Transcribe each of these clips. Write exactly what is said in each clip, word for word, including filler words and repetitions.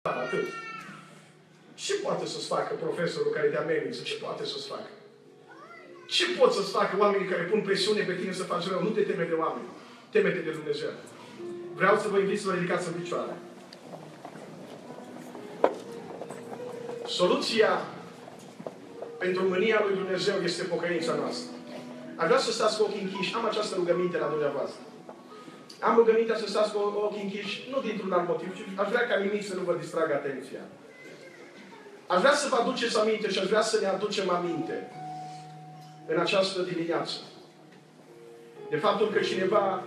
Atât. Ce poate să-ți facă profesorul care te amenință? Ce poate să-ți facă? Ce pot să-ți facă oamenii care pun presiune pe tine să faci rău? Nu te teme de oameni. Teme-te de Dumnezeu. Vreau să vă invit să vă ridicați în picioare. Soluția pentru mânia lui Dumnezeu este pocăința noastră. Aș vrea să stați cu ochii închiși. Am această rugăminte la dumneavoastră. Am rugămintea să stați cu ochii închiși, nu dintr-un alt motiv, ci aș vrea ca nimic să nu vă distragă atenția. Aș vrea să vă aduceți aminte și aș vrea să ne aducem aminte în această dimineață de faptul că cineva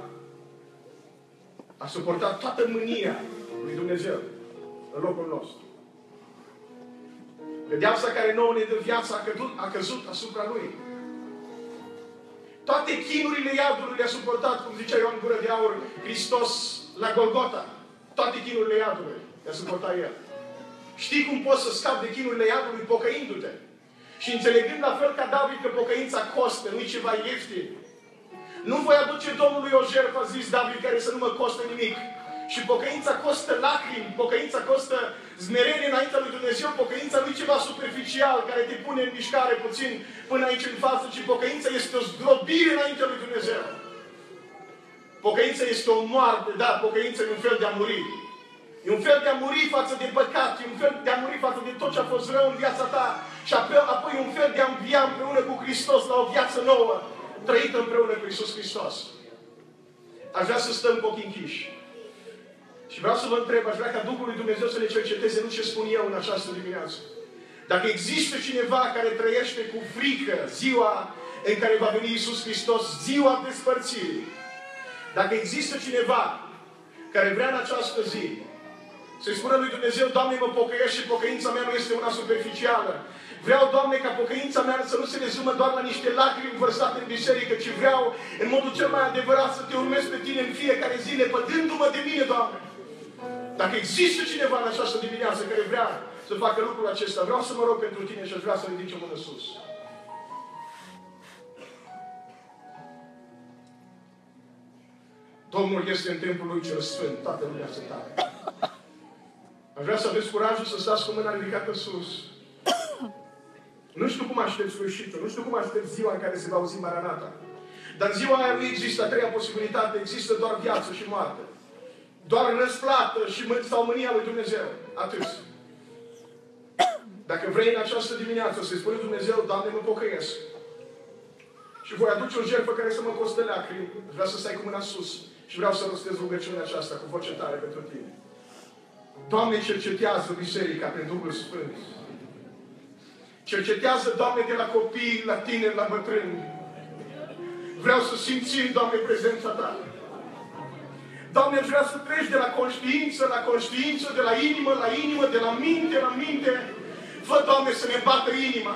a suportat toată mânia lui Dumnezeu în locul nostru. Pedeapsa care nouă ne dă viața a, căzut, a căzut asupra Lui. Toate chinurile iadului le-a suportat, cum zicea Ioan Gură de Aur, Hristos la Golgota. Toate chinurile iadului le-a suportat El. Știi cum poți să scapi de chinurile iadului? Pocăindu-te. Și înțelegând la fel ca David că pocăința costă, nu-i ceva ieftin. Nu voi aduce Domnului o jertfă, a zis David, care să nu mă costă nimic. Și pocăința costă lacrimi, pocăința costă zmerenie înaintea lui Dumnezeu, pocăința nu e ceva superficial care te pune în mișcare puțin până aici în față, ci pocăința este o zdrobire înaintea lui Dumnezeu. Pocăința este o moarte, da, pocăința e un fel de a muri. E un fel de a muri față de păcat, e un fel de a muri față de tot ce a fost rău în viața ta și apoi e un fel de a învia împreună cu Hristos la o viață nouă, trăită împreună cu Iisus Hristos. Aș vrea să stăm cu ochii închiși. Și vreau să vă întreb, aș vrea ca Duhul lui Dumnezeu să ne cerceteze, nu ce spun eu în această dimineață. Dacă există cineva care trăiește cu frică ziua în care va veni Iisus Hristos, ziua despărțirii. Dacă există cineva care vrea în această zi să-i spună lui Dumnezeu, Doamne, mă pocăiesc și pocăința mea nu este una superficială. Vreau, Doamne, ca pocăința mea să nu se rezumă doar la niște lacrimi vărsate în biserică, ci vreau, în modul cel mai adevărat, să Te urmez pe Tine în fiecare zi, lepădându-mă de mine, Doamne. Dacă există cineva în această dimineață care vrea să facă lucrul acesta, vreau să mă rog pentru tine și aș vrea să ridici o mână sus. Domnul este în templul lui cel sfânt, toată lumea se tare. Aș vrea să aveți curajul să stați cu mâna ridicată sus. Nu știu cum aștept sfârșitul, nu știu cum aștept ziua în care se va auzi Maranata. Dar în ziua aia nu există a treia posibilitate, există doar viață și moarte. Doar răsplată și sau mânia lui Dumnezeu. Atât. Dacă vrei în această dimineață să-i spui lui Dumnezeu, Doamne, mă pocăiesc. Și voi aduce o jertfă care să mă costă lacrimi. Vreau să stai cu mâna sus. Și vreau să rostez rugăciunea aceasta cu voce tare pentru tine. Doamne, cercetează biserica prin Duhul Sfânt. Cercetează, Doamne, de la copii, la tineri, la bătrâni. Vreau să simțim, Doamne, prezența Ta. Doamne, aș vrea să treci de la conștiință la conștiință, de la inimă la inimă, de la minte la minte. Fă, Doamne, să ne bată inima.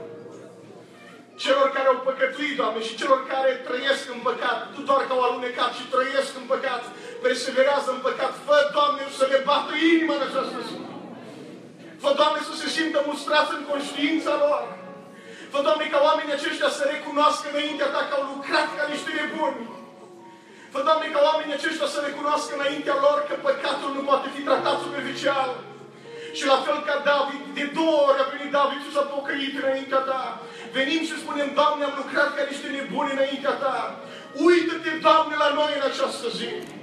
Celor care au păcătuit, Doamne, și celor care trăiesc în păcat, nu doar că au alunecat, ci trăiesc în păcat, perseverează în păcat. Fă, Doamne, să le bată inima în această zi. Fă, Doamne, să se simtă mustrați în conștiința lor. Fă, Doamne, ca oamenii aceștia să recunoască înaintea Ta că au lucrat ca niște nebuni. Fă, Doamne, ca oamenii aceștia să recunoască înaintea lor că păcatul nu poate fi tratat superficial. Și la fel ca David, de două ori a venit David și s-a pocăit înaintea Ta. Venim și spunem, Doamne, am lucrat ca niște nebuni înaintea Ta. Uită-te, Doamne, la noi în această zi.